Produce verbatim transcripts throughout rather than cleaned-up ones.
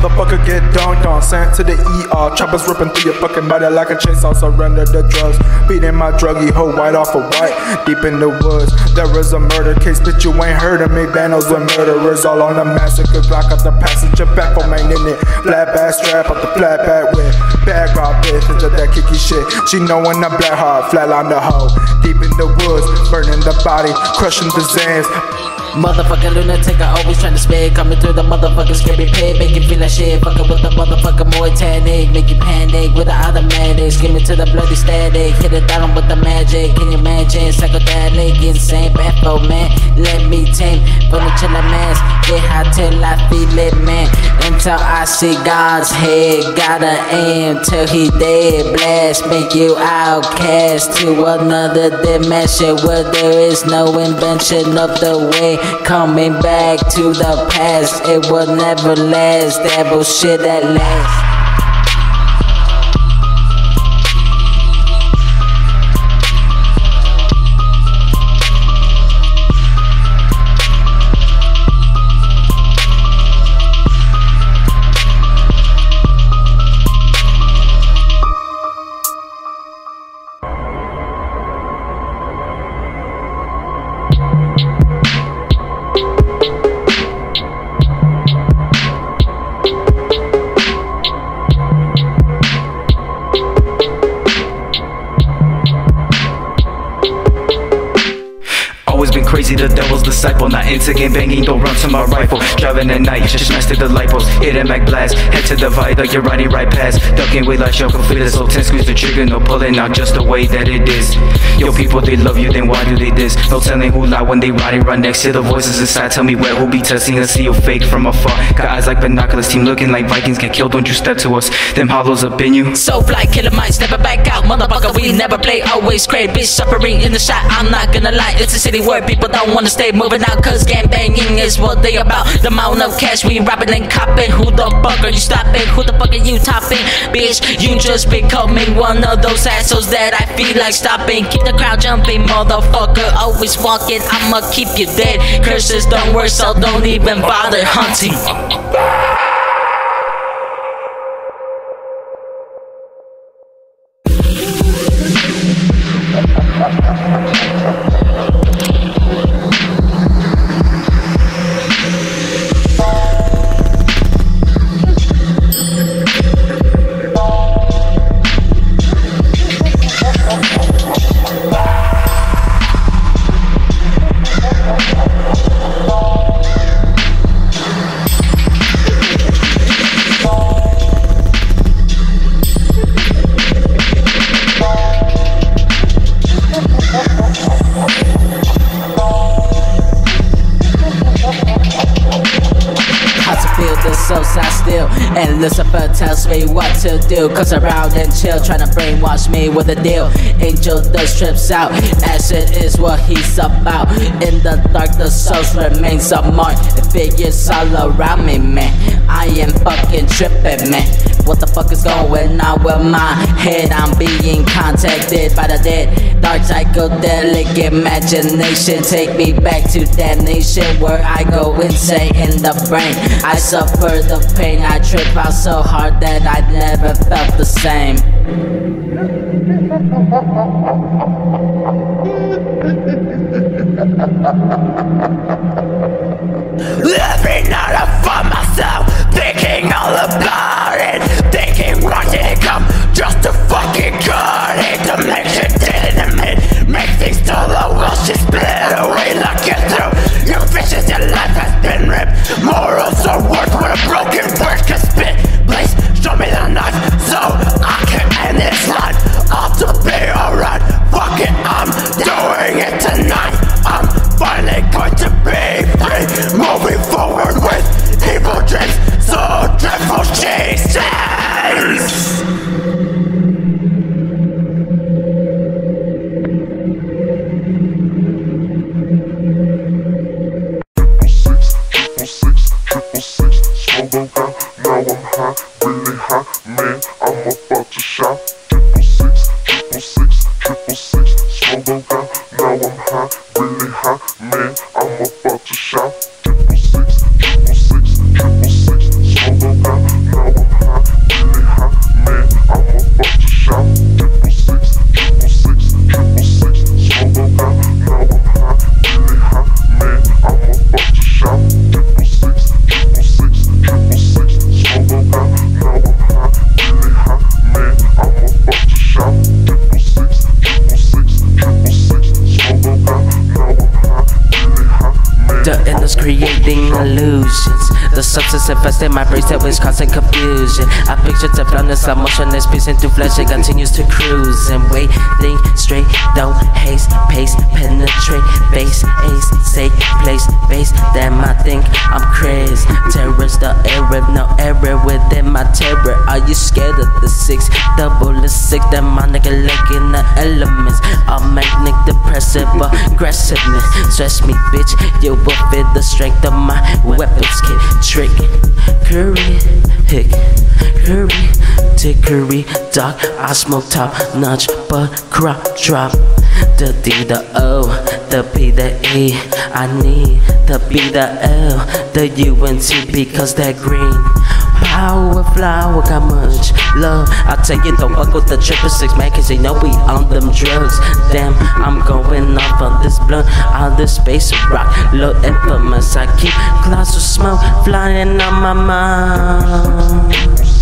motherfucker get dunked on, sent to the E R. Choppers ripping through your fucking body like a chainsaw. Surrender the drugs, beating my druggy hoe white off of white. Deep in the woods, there is a murder case, but you ain't heard of me. Vandals with murderers all on the massacre. Block out the passenger back for main in it. Flat back strap up the flat back with bad guard bitch into that kicky shit. She knowin' I'm black hard, flatline the hoe. Deep in the woods, burning the body, crushing the Zans. Motherfucking lunatic, I always trying to spit. Coming through the motherfucking scary pit, make you feel like shit. Fucking with the motherfucking Muay Thai, make you panic with the automatic. Screaming to the bloody static, hit it down with the magic. Can you imagine? Psychedelic, insane, baffle, man. Let me tame from the chillin' mass. Get high till I feel it, man. Until I see God's head, gotta aim till he dead. Blast, make you outcast to another dimension where there is no invention of the way. Coming back to the past, it will never last. That bullshit at last. Been crazy, the devil's disciple. Not into game banging, don't run to my rifle. Driving at night, just mastered the light post. Hit it Mac blast, head to the vibe like you're riding right past. Ducking way like yo, complete so ten, squeeze the trigger, no pulling out, just the way that it is. Yo, people, they love you, then why do they diss? No telling who lie when they riding right next to the voices inside. Tell me where, who be testing us, see you fake from afar. Got eyes like binoculars, team looking like Vikings. Get killed, don't you step to us, them hollows up in you. So fly, killer minds, never back out. Motherfucker, we never play, always great. Bitch suffering in the shot, I'm not gonna lie. It's a city where people don't wanna stay moving out, cause gang banging is what they about. The amount of cash we robbing and copping. Who the fuck are you stopping? Who the fuck are you topping? Bitch, you just becoming one of those assholes that I feel like stopping. Keep the crowd jumping, motherfucker, always walking. I'ma keep you dead. Curses don't work, so don't even bother hunting. So side still, and Lucifer tells me what to do. Cause around and chill, tryna brainwash me with a deal. Angel does trips out, acid is what he's about. In the dark, the souls remains unmarked. The figures all around me, man. I am fucking tripping, man. What the fuck is going on with my head? I'm being contacted by the dead. Dark psychedelic imagination, take me back to that nation where I go insane in the brain. I suffer the pain, I trip out so hard that I never felt the same. Every night I find myself thinking all about it, thinking why did it come just to fucking cut it, to make shit dead in the mid, make things dull, will she split away like it through. Your vicious, your life has been ripped. Morals are worth what a broken word can spit. Please show me the knife so I can end this life. All to be alright. Fuck it, I'm doing it tonight. I'm finally going to be free. Moving forward with evil dreams, so dreadful chases. I'm about to shout. Triple six, triple six, triple six, slow down. Now I'm high, really high, man. I'm about to shout. Triple six, triple six, triple six, slow down. The endless creating illusions. The substance infested my brain that was causing confusion. I picture the blindness, emotionless, piercing through flesh. It continues to cruise and wait, think straight, don't haste, pace, penetrate, base, ace, sake, place, base. Damn, I think I'm crazy. Terrorist, the error, no error within my terror. Are you scared of the six? Double the six, demonic licking the elements. All magnetic, depressive, aggressiveness. Stress me, bitch, you will feel the strength of my weapons kit. Trick, curry, hick, curry, dickory, dock. I smoke top notch, but crop drop. The D, the O, the P, the E. I need the B, the L, the U, and T because that green. Power flower got much love. I tell you, don't fuck with the triple six, man, cause they know we on them drugs. Damn, I'm going off on this blunt, on this space rock. Look infamous, I keep clouds of smoke flying on my mind.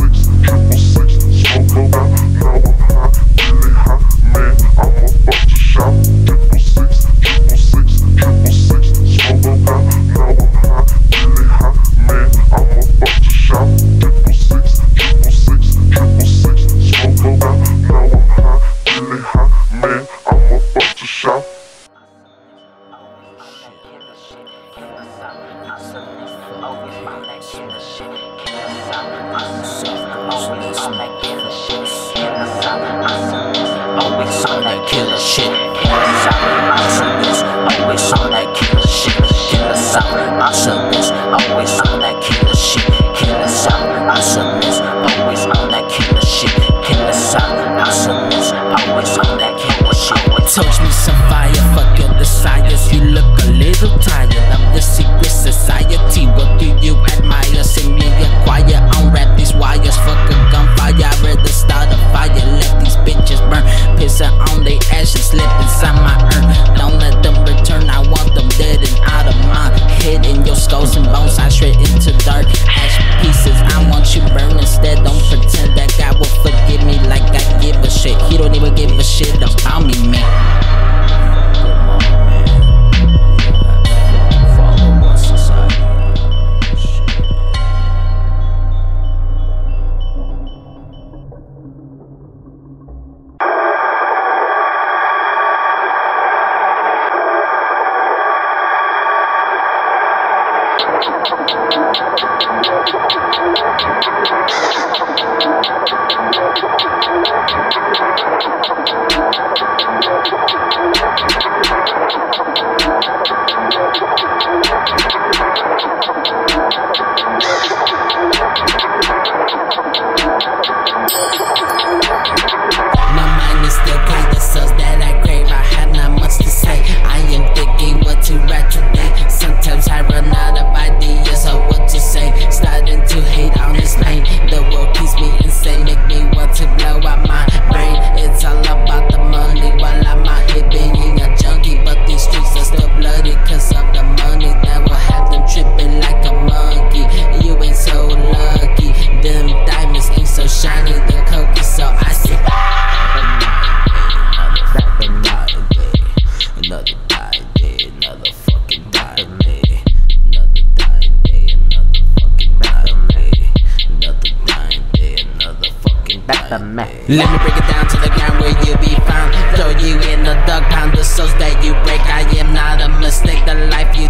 Always on that killer shit. Awesomeness, always on that killer shit. Killer sound, awesomeness, always on that killer shit. Killer sound, awesomeness, always on that killer shit. Killer sound, awesomeness, always on that killer shit. Touch me some fire, fuck your desires. You look a little tired of the secret society. What do you admire? Send me a choir, unwrap these wires. Fuck a gunfire, I'd rather start a fire. Let these bitches burn, pissing on they ashes, slip inside my urn. Don't let them return, I want them dead and out of my head. In your skulls and bones, I shred into dark ash pieces. I want you burn instead. Don't pretend that God will forgive me like I give a shit. He don't even give a shit about me, man. Let me break it down to the ground where you be found. Throw you in the dog pound, the souls that you break. I am not a mistake, the life you